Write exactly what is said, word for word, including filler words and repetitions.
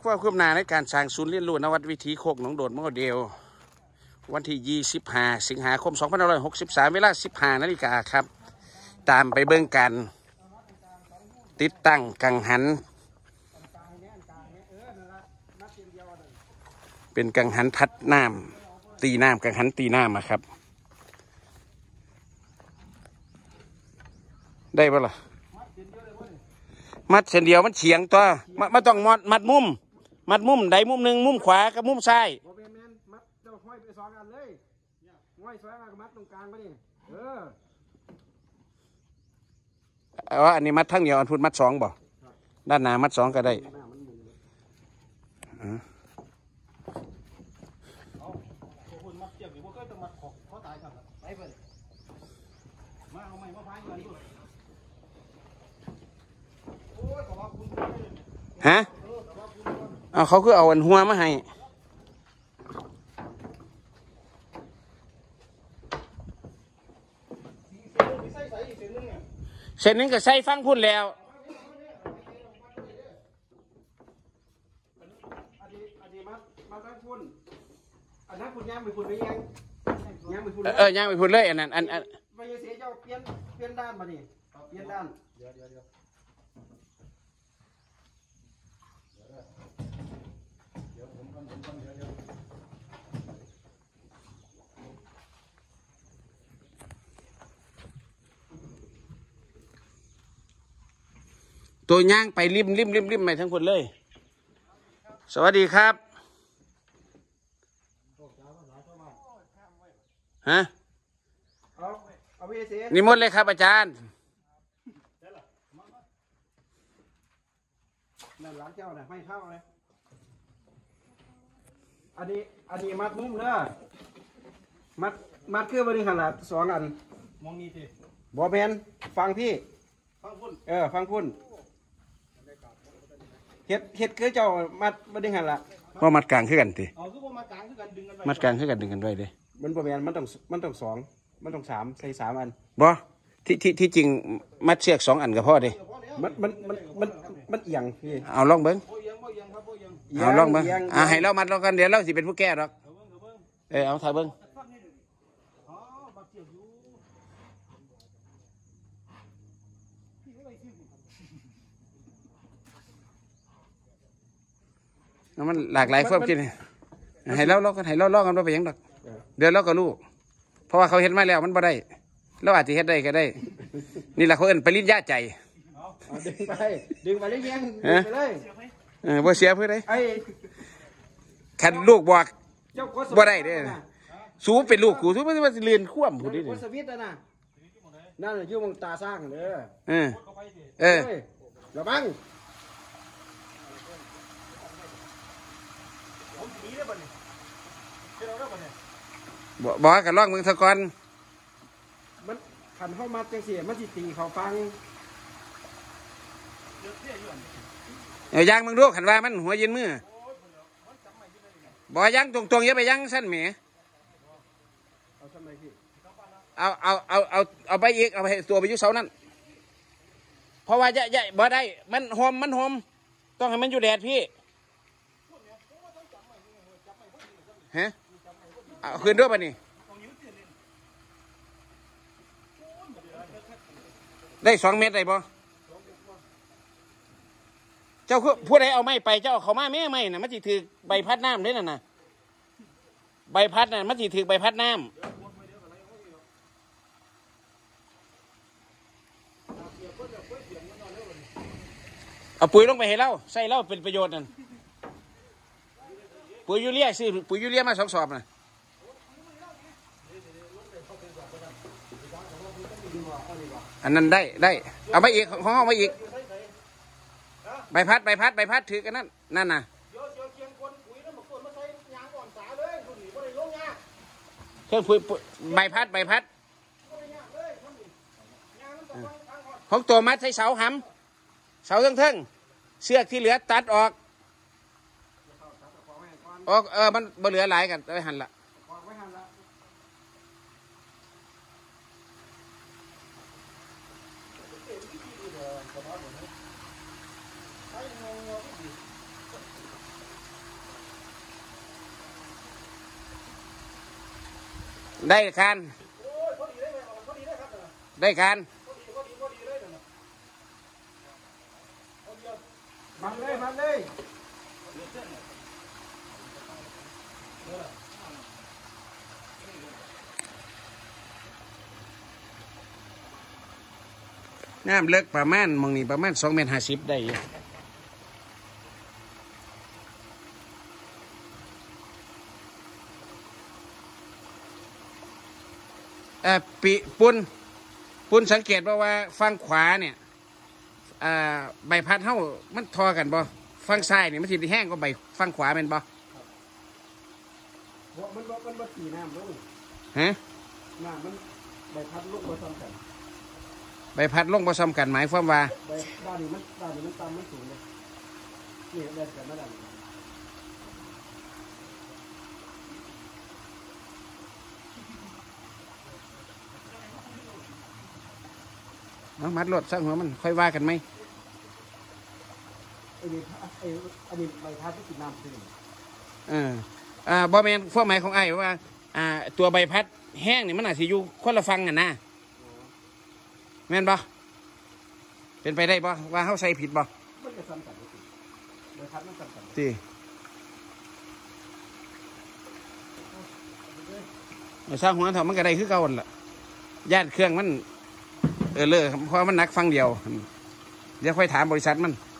ความคืบหน้าในการสร้างศูนย์เรียนรู้นวัดวิถีโคกหนองโดดโมเดลวันที่ยี่สิบห้าสิงหาคมสองพันห้าร้อยหกสิบสามเวลาสิบห้านาฬิกาครับตามไปเบิ่งกันติดตั้งกังหันเป็นกังหันพัดน้ำตีน้ำกังหันตีน้ำอะครับได้ปะล่ะมัดเส้นเดียวมันเฉียงตัวมันต้องมัดมัดมุมมัดมุมใดมุมหนึ่งมุมขวากับมุมซ้ายมัดเจ้าห้อยไปสองอันเลยห้อยสองอันมัดตรงกลางไปนี่เออเอาอันนี้มัดทั้งเดียวอันพูดมัดสองบ่ด้านหน้ามัดสองก็ได้ฮะเอาเขาคือเอาอันหัวมาให้เส้นนึงก็ใส่ฟังพุ่นแล้วอันนี้อันนี้มัดมัดทั้งพุ่นอันนั้นพุ่นย่างไปพุ่นไปยังย่างไปพุ่นเออย่างไปพุ่นเลยอันนั้นอันอันไปเสียเจ้าเปลี่ยนเปลี่ยนด้านมานี่เปลี่ยนด้านเดี๋ยวเดี๋ยวเดี๋ยวตัวย่างไปริมริมริมริมไปทั้งคนเลยสวัสดีครับฮะเอาเอาไปเสียนิมนต์เลยครับอาจารย์นั่นหลังเจ้าน่ะไม่เข้าเลยอันนี้อันนี้มัดมุ้มเด้อมัดมัดเครื่องบริหารละสองอันมองนี่สิบอแมนฟังพี่ฟังพุ่นเออฟังพุ่นเห็ดเห็ดคือเจ้ามัดบริหารละเพราะมัดกลางขึ้นกันทีอ๋อคือว่ามัดกลางขึ้นกันดึงกันมัดกลางขึ้นกันดึงกันด้วยดิมันบอแมนมันต้องมันต้องสองมันต้องสามใส่สามอันบ่ที่ที่ที่จริงมัดเชือกสองอันกับพ่อดิมันมันมันมันมันเอียงพี่เอาล่องเบิ้งเอาล่องเบิ้งอ่าให้เรามัดเรากันเดี๋ยวเราสิเป็นผู้แก่หรอกเออเอาถ่ายเบิ้งมันหลากหลายความคิดให้เราเรากันให้เราลอกกันว่าไปยังดอกเดี๋ยวเราก็รู้เพราะว่าเขาเห็นมาแล้วมันบ่ได้เราอาจจะเห็นได้ก็ได้นี่แหละเขาเอิ้นปริญญาใจดึงไปดึงไปเลยยังไปเลยเออบ่เสียเพื่อได้ไอ้ขันลูกบอกบ่ได้เด้สูเป็นลูกกูสูมันมันเรียนคว่ำผู้นี้เด้อสวิตน่ะนั่นอยู่มองตาสร้างเด้อเออเออระวังบอกกันล่องเมืองทะกอนมันขันเข้ามาจังเสียมันสิตีเขาฟังเออย่างมึงดูขันว่ามันหัวยืนมือบอกย่างตรงๆอย่าไปย่างสั้นเหมเอาเอาเอาเอาเอาไปอีกเอาไปตัวไปยุเสานั่นเพราะว่าจะจะบ่ได้มันหอมมันหอมต้องให้มันอยู่แดดพี่ฮะเอาคืนด้วยป่ะนี่ได้สองเมตรได้ป่ะเจ้าผู้ใดเอาไม้ไปเจ้าเขามาแม่ไม้น่ะมันจะถือใบพัดน้ำด้วยน่ะนะใบพัดน่ะมันจะถือใบพัดน้ำเอาปุ๋ยลงไปให้เล่าใส่เล่าเป็นประโยชน์นั่นปุ๋ยยูเรียซื้อปุ๋ยยูเรียมาสองสอบน่ะอันนั้นได้ได้เอาไปอีกของห้องไปอีกใบพัดใบพัดใบพัดถือกันนั่นนั่นน่ะเครื่องปุ๋ยใบพัดใบพัดของตัวมัดใส่เสาหำเสาเทิงๆเชือกที่เหลือตัดออกออกเออมันบ่เหลือหลายกันไปหันละได้การได้การมาเลยมาเลยน้ำเลิกประมาณมองนี่ประมาณสองเมตรห้าสิบได้เอ่อปีปุนปุนสังเกตว่าว่าฝั่งขวาเนี่ยอ่าใบพัดเท่ามันทอกันบ่ฝั่งซ้ายเนี่ยมันสิแห้งก็ใบฝั่งขวาเป็นบ่มันมันมันมันตีน้ำลงฮะน้ำมันใบพัดลูกมาซ้ำกันใบพัดลงผสมกันหมายความว่าใบด้านนี้มันด้านนี้มันต่ำมันสูงเลยนี่แดดกันมาด้านนี้เอามัดรถสร้างหัวมันค่อยว่ากันไหมไอ้นี่ไอ้อันนี้ใบพัดที่ติดน้ำขึ้นเอออ่าบอแมนพวกหมายของไอ้ว่าอ่าตัวใบพัดแห้งนี่มันอาจจะอยู่คนละฟังกันนะแม่นบ่เป็นไปได้บ่ว่าเขาใส่ผิดบ่มันจะซ้ำกันใบพัดมันซ้ำกันที่สร้างหัวเถอะมันก็ได้คือเก่าหั่นล่ะย่านเครื่องมันเออเลอะเพราะมันหนักฟังเดียวเดี๋ยวค่อยถามบริษัทมัน